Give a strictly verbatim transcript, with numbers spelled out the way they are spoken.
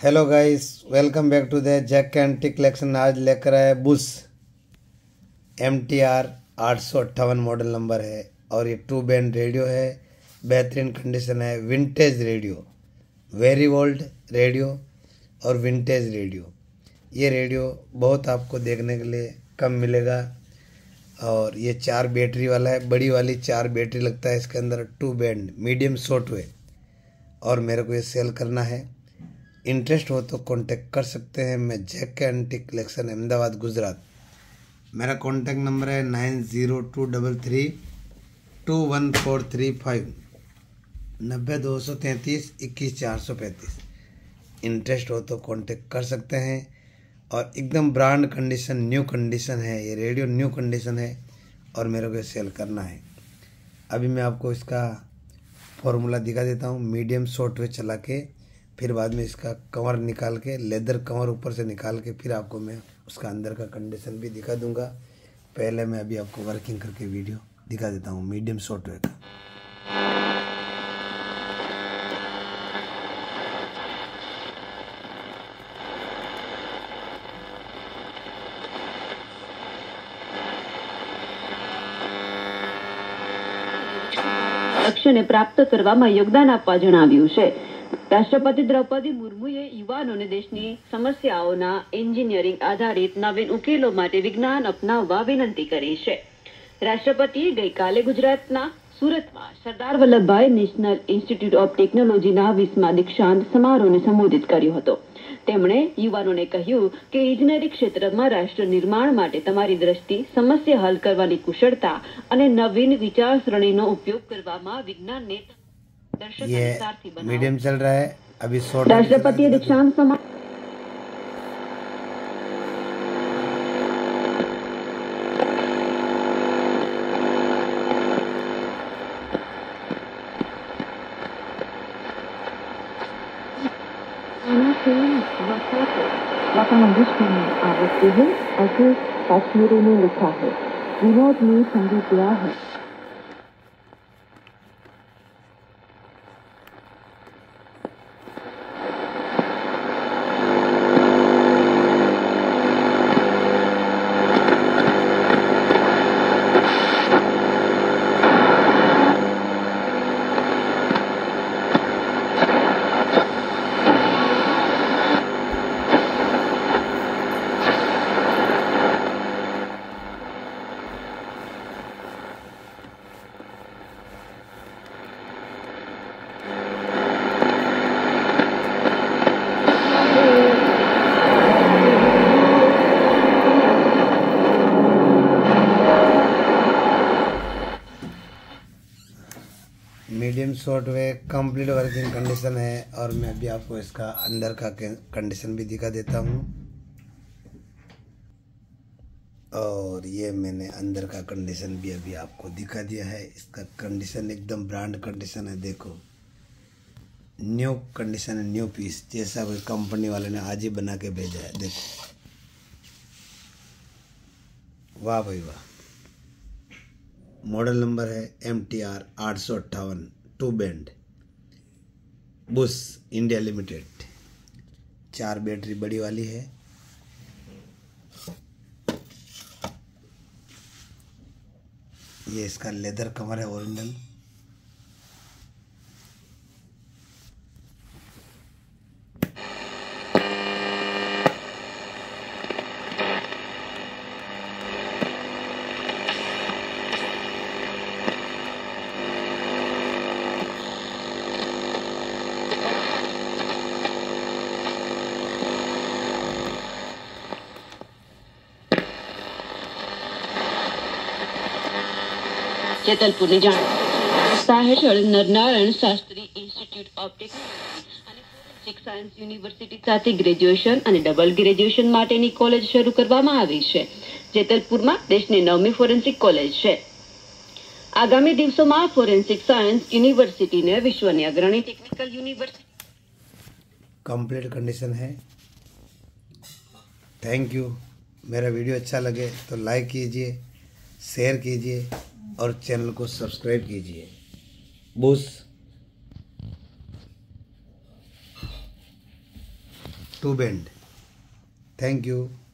Hello guys, welcome back to the Jack antique collection. आज लेकर आए बुश एम टी आर आठ सौ अट्ठावन मॉडल नंबर है और ये टू बैंड रेडियो है। बेहतरीन कंडीशन है, vintage radio, very old radio और विंटेज रेडियो। ये रेडियो बहुत आपको देखने के लिए कम मिलेगा और ये चार बैटरी वाला है, बड़ी वाली चार बैटरी लगता है इसके अंदर। Two band medium short wave और मेरे को ये सेल करना है। इंटरेस्ट हो तो कांटेक्ट कर सकते हैं। मैं Jack antique collection, Ahmedabad, Gujarat. मेरा कांटेक्ट नंबर है nine zero two double three two one four three five, नब्बे दो सौ तैंतीस इक्कीस चार सौ पैंतीस। इंटरेस्ट हो तो कांटेक्ट कर सकते हैं और एकदम ब्रांड कंडीशन, न्यू कंडीशन है। ये रेडियो न्यू कंडीशन है और मेरे को सेल करना है। अभी मैं आपको इसका फॉर्मूला दिखा देता हूँ। मीडियम शॉर्ट वे चला के फिर बाद में इसका कवर निकाल के, लेदर कवर ऊपर से निकाल के फिर आपको मैं उसका अंदर का कंडीशन भी दिखा दूंगा। पहले मैं अभी आपको वर्किंग करके वीडियो दिखा देता हूँ मीडियम शॉर्ट वे का। લક્ષ્યને પ્રાપ્ત કરવામાં યોગદાન આપવા જણાવ્યું છે। રાષ્ટ્રપતિ દ્રૌપદી મુર્મુએ યુવાનોને દેશની સમસ્યાઓના એન્જિનિયરિંગ આધારિત નવીન ઉકેલો માટે વિજ્ઞાન અપનાવવા વિનંતી કરી છે। રાષ્ટ્રપતિએ ગઈકાલે ગુજરાતના સુરતમાં Sardar Vallabhbhai national institute of ટેકનોલોજીના વીસમા દીક્ષાંત સમારોહને સંબોધિત કર્યો હતો। તેમણે યુવાનોને કહ્યું કે ઇજનેરી ક્ષેત્રમાં રાષ્ટ્ર નિર્માણ માટે તમારી દ્રષ્ટિ, સમસ્યા હલ કરવાની કુશળતા અને નવીન વિચારસરણીનો ઉપયોગ કરવામાં વિજ્ઞાનને ये मीडियम चल रहा है अभी। राष्ट्रपति दीक्षांत समारोह लता मंगेशकर ने आवृत्ति है, ऐसे कश्मीरी ने लिखा है, विनोद ने संगीत दिया है। Medium short wave complete working condition है और मैं अभी आपको इसका अंदर का कंडीशन भी दिखा देता हूँ। और ये मैंने अंदर का कंडीशन भी अभी आपको दिखा दिया है। इसका कंडीशन एकदम ब्रांड कंडीशन है। देखो, न्यू कंडीशन है, न्यू पीस, जैसा कोई कंपनी वाले ने आज ही बना के भेजा है। देखो, वाह भाई वाह। मॉडल नंबर है एम टी आर आठ सौ अट्ठावन, two band, Bush India limited. चार बैटरी बड़ी वाली है। ये इसका लेदर कवर है ओरिजिनल। જેતલપુરની જાણ સંસ્થા હેઠળ Narnarayan Shastri institute of technology અને ફોરેન્સિક સાયન્સ યુનિવર્સિટી સાથે ગ્રેજ્યુએશન અને ડબલ ગ્રેજ્યુએશન માટેની કોલેજ શરૂ કરવામાં આવી છે। જેતલપુરમાં દેશની નવમી ફોરેન્સિક કોલેજ છે। આગામી દિવસોમાં ફોરેન્સિક સાયન્સ યુનિવર્સિટીને વિશ્વની અગ્રણી ટેકનિકલ યુનિવર્સિટી कंप्लीट कंडीशन है। Thank you. मेरा वीडियो अच्छा लगे तो लाइक कीजिए, शेयर कीजिए और चैनल को सब्सक्राइब कीजिए। Bush two band. Thank you.